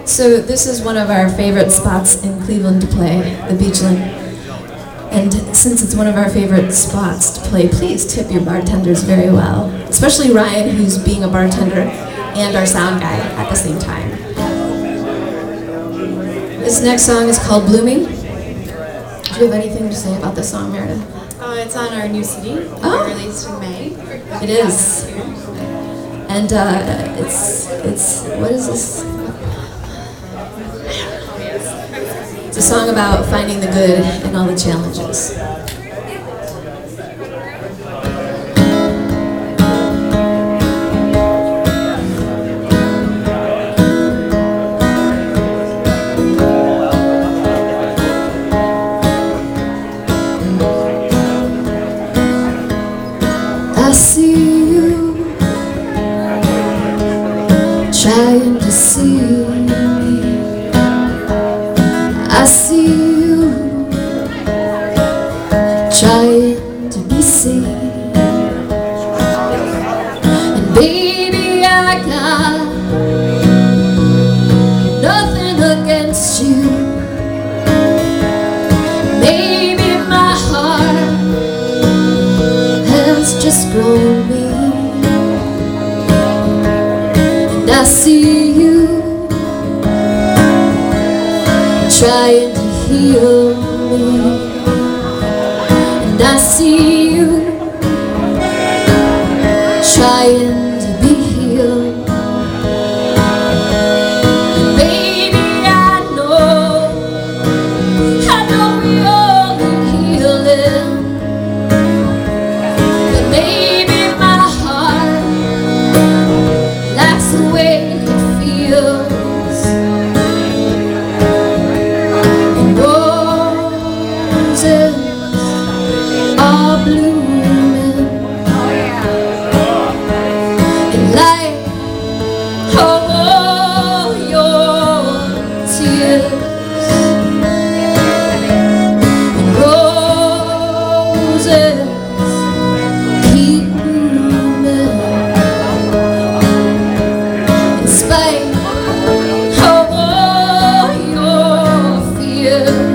So this is one of our favorite spots in Cleveland to play, the Beachland. And since it's one of our favorite spots to play, please tip your bartenders very well. Especially Ryan, who's being a bartender and our sound guy at the same time. This next song is called Blooming. Do you have anything to say about this song, Meredith? It's on our new CD. We released in May. It is. And it's what is this? It's a song about finding the good in all the challenges. I see you trying to see me. I see you trying to be seen. And baby, I got nothing against you. Maybe my heart has just grown me. And I see you trying to heal me. And I see you trying to be healed. And baby, I know we all need healing. But maybe my heart likes the way it feels. Are blooming, and like all your tears, and roses keep blooming in spite of all your fears.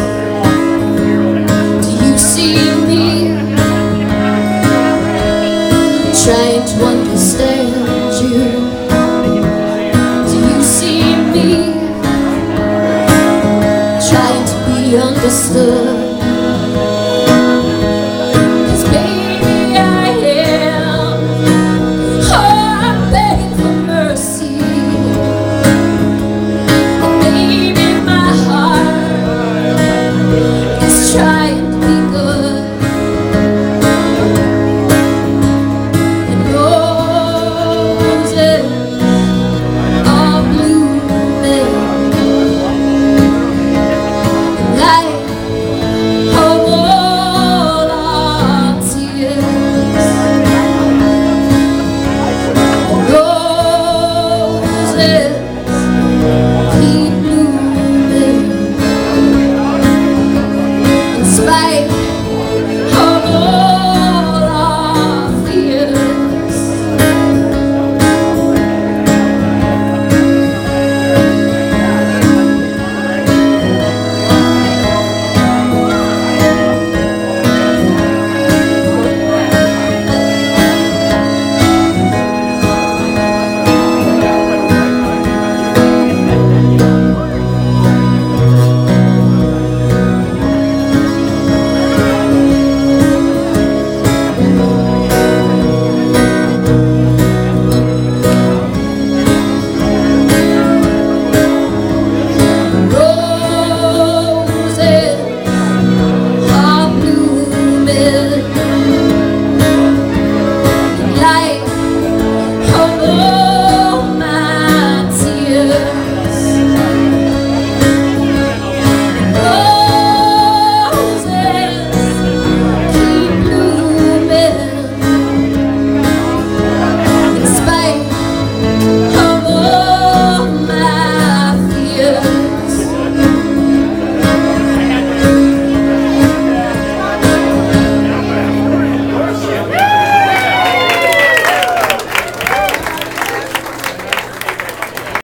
Trying to understand you. Do you see me trying to be understood?